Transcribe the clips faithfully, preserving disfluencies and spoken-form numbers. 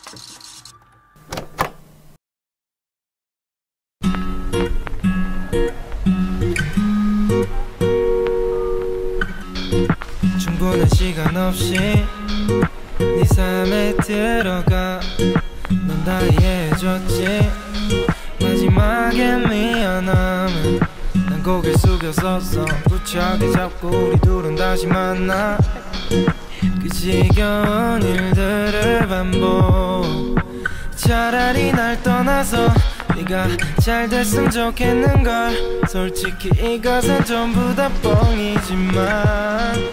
충분한 시간 없이 네 삶에 들어가 넌 다 이해해줬지. 마지막에 미안함은 난 고개 숙였었어. 부쩍이 잡고 우리 둘은 다시 만나. 그 지겨운 일들을 반복. 차라리 날 떠나서 네가 잘 됐으면 좋겠는걸. 솔직히 이것은 전부 다 뻥이지만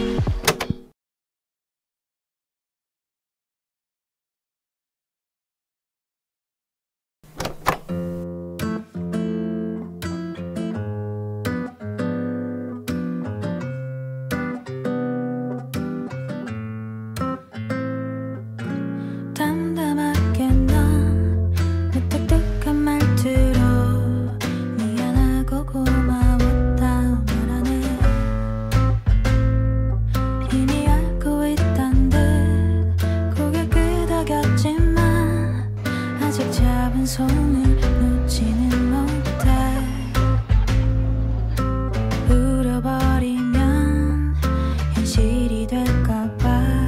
손을 놓지는 못해. 울어버리면 현실이 될까봐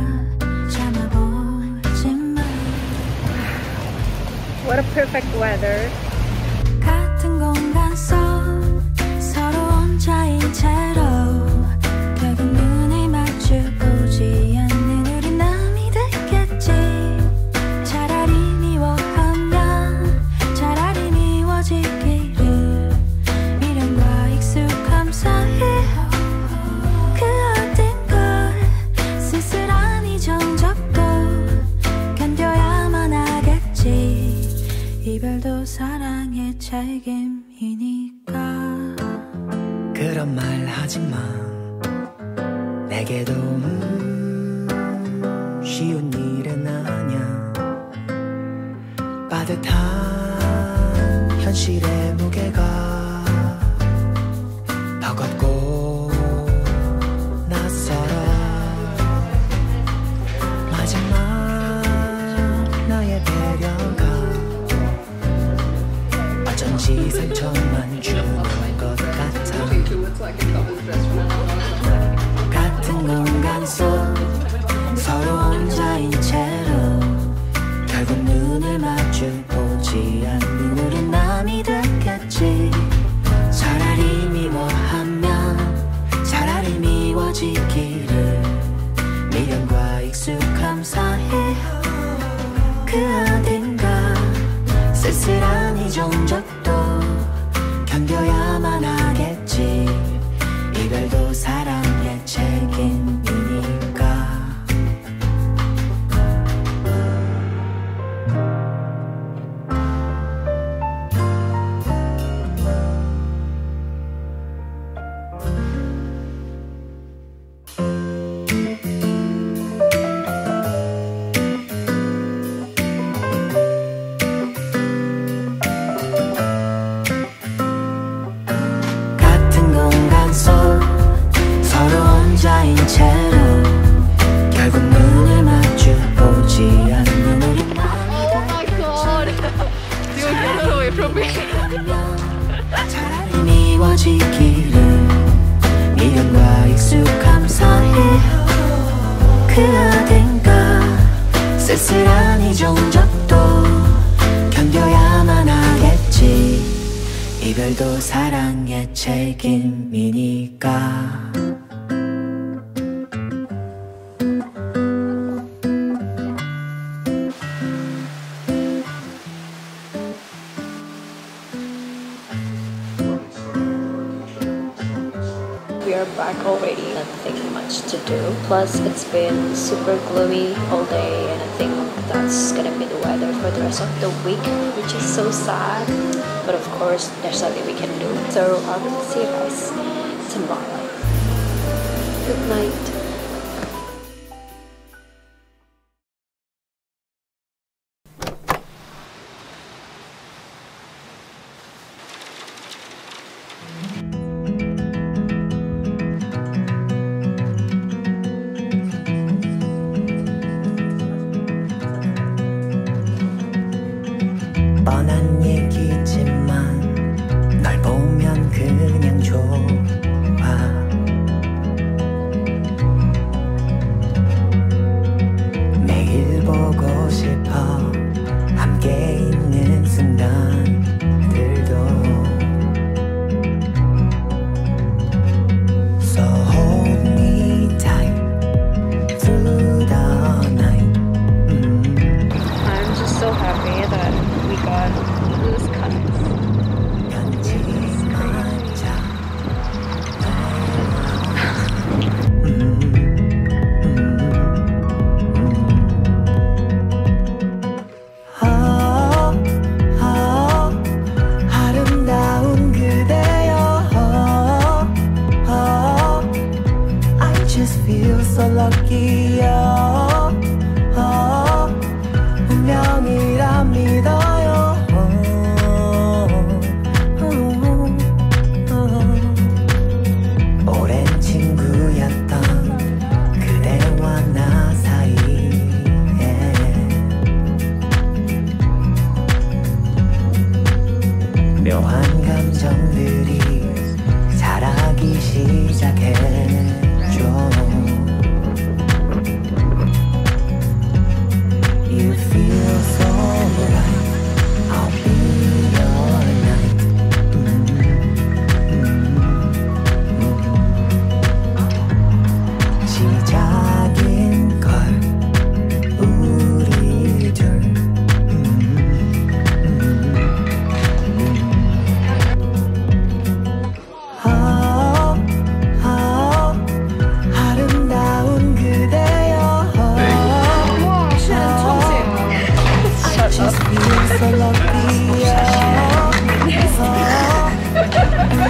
참아보지만. What a perfect weather. 같은 공간 속 서로 혼자인 채로 결국 눈을 마주보지 않는 우리 남이 됐겠지. 차라리 미워하면 차라리 미워지기를. 미련과 익숙함 사이 그 어딘가 쓸쓸한 이 정적도 견뎌야만 하겠지. 이별도 사랑의 책임이니까. 그런 말 하지마. 내게도 음, 쉬운 일은 아냐. 빠듯한 현실의 무게가 버겁고 낯설어. 마지막 나의 배려가 어쩐지 상처만 주는 것 같아. 같은 공간 속 서로 혼자인 채로 결국 눈을 마주보지 않는 우린 남이 됐겠지. 차라리 미워하면 차라리 미워지기를. 미련과 익숙함 사이 그 어딘가 쓸쓸한 이 정적도 견뎌야만 하겠지. 이별도 사랑의 책임이니까. 같은 공간 속 서로 혼자인 채로 결국 눈을 마주보지 않는 우리 차라리 미워지기를. 미련과 익숙함 사이 그 어딘가 쓸쓸한 이 정적도 견뎌야만 하겠지. 이별도 사랑의 책임이니까. We are back already. Nothing much to do. Plus, it's been super gloomy all day, and I think that's gonna be the weather for the rest of the week, which is so sad. But of course, there's nothing we can do. So I will see you guys tomorrow. Good night.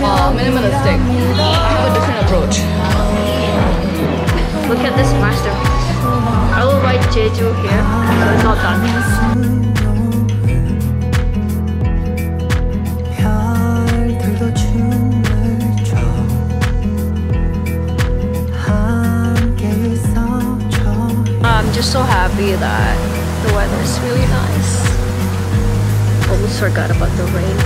uh, minimalistic. I have a different approach. Look at this master. I will write Jeju here, so it's not done. I'm just so happy that the weather is really nice. Almost forgot about the rain.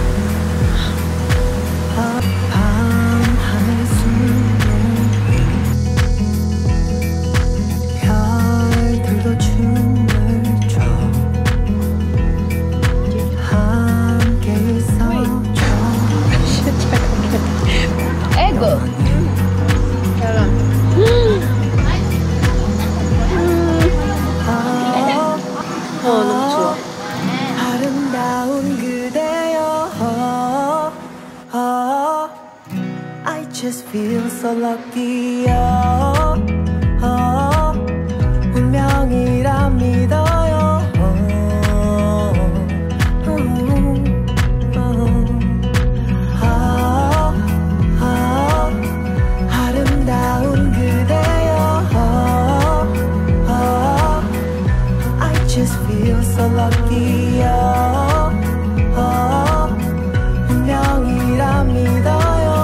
어, 너무 좋아. 아름다운 그대여. I just feel so lucky. 운명이라 믿어요. 아름다운 그대여. I just feel so lucky. 운명이라 믿어요.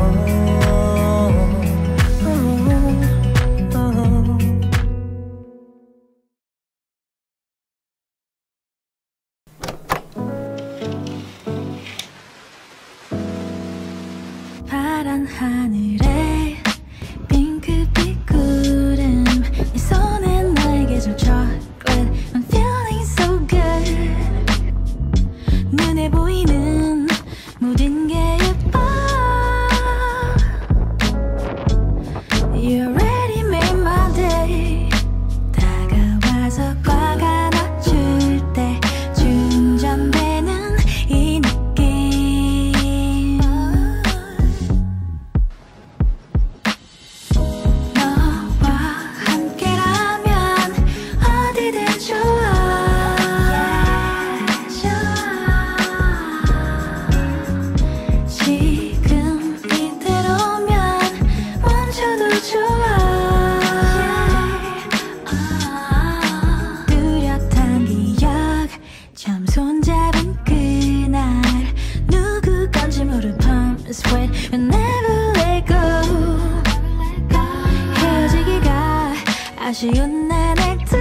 파란 하늘에 핑크빛 구름 네 손에 나에게 줄 chocolate I'm feeling so good 눈에 보이는 모든 게 예뻐 You already made my day 다가와서 꽉 안아줄 때 충전되는 이 느낌 너와 함께라면 어디든 좋아 지금 이대로면 멈춰도 좋아 뚜렷한 기억 처음 손잡은 그날 누구 건지 모를 palm sweat We'll never let go 헤어지기가 아쉬운 나날 듯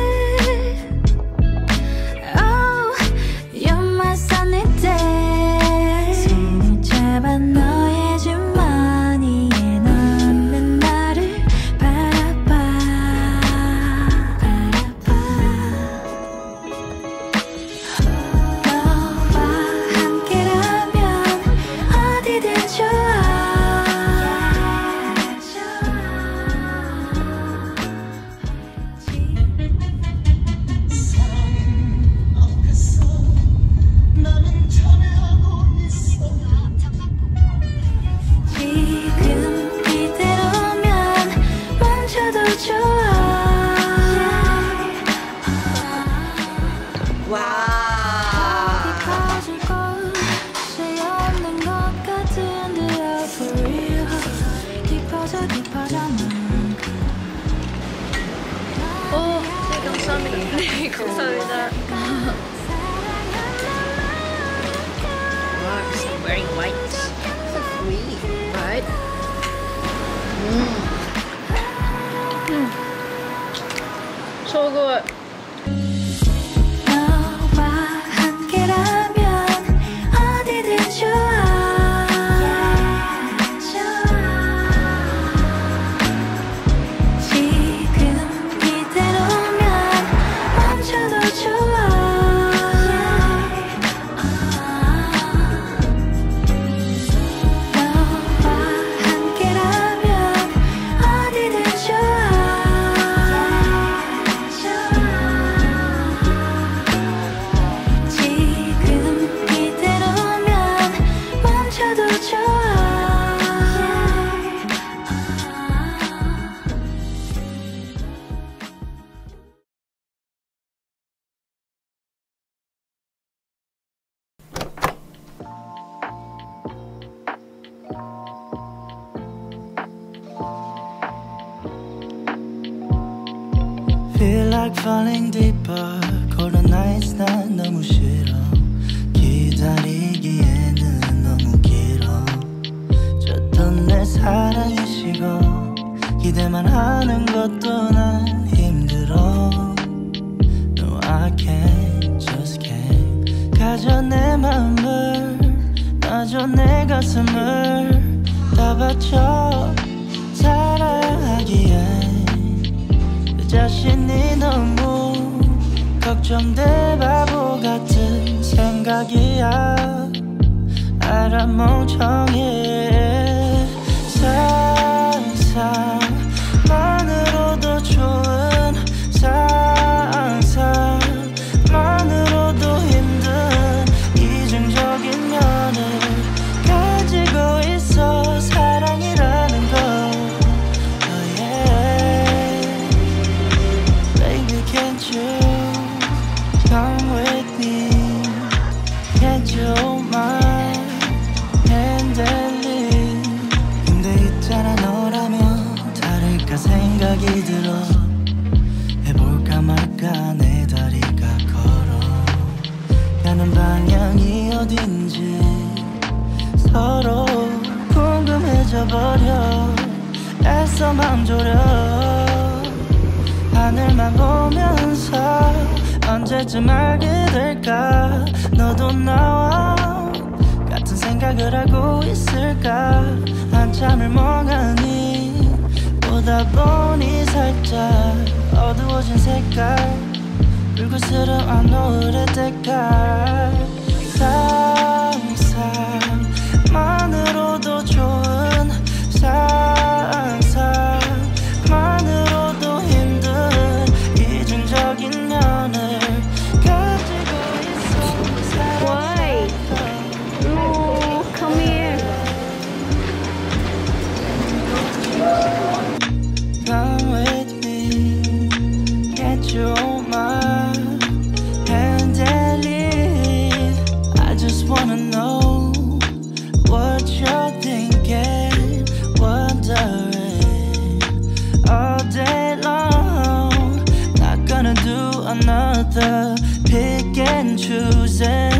Oh, you're my sunny day 손을 잡아 너의 주머니에 넣는 나를 바라봐 바라봐 너와 함께라면 어디든 좋아 지금 이대로면 멈춰도 좋아 깊어질 곳이 없는 것 같은데요 for real 깊어져 깊어져만 오, 네, 감사합니다. 네, 감사합니다. Wow, she's wearing white. So sweet, right? Mm. Mm. So good. 너와 함께라면 어디든 좋아 지금 이대로면 멈춰도 좋아 너와 함께라면 어디든 좋아 Feel like falling deeper. Cold nights 난 너무 싫어. 기다리기에는 너무 길어. 줬던 내 사랑이 식어. 기대만 하는 것도 난 힘들어. No I can't, just can't. 가져 내 마음을, 놔줘 내 가슴을 다 바쳐 사랑하기에. 내 자신이 너무 걱정돼. 바보 같은 생각이야. 알아 멍청해. 상상만으로도 좋은 상상만으로도 힘든 이중적인 면을 가지고 있어. 사랑이라는 거. Oh yeah. Baby can't you come with me? Can't you hold my hand and lead? 근데 있잖아 너라면 다를까 생각이 들어. 해볼까 말까 내 다리가 걸어 가는 방향이 어딘지 서로 궁금해져 버려. 애써 맘 졸여. 하늘만 보면서 언제쯤 알게 될까. 너도 나와 같은 생각을 하고 있을까. 한참을 멍하니 보다 보니 살짝 어두워진 색깔. 불그스름한 노을의 때깔. 상상만으로도 좋은 상상만으로도 힘든 이중적인 면을 가지고 있어. Why? No, come here. Come with me. Can't you hold my hand and lead? I just wanna know what you're thinking, wondering all day long. Not gonna do another pick and choosing.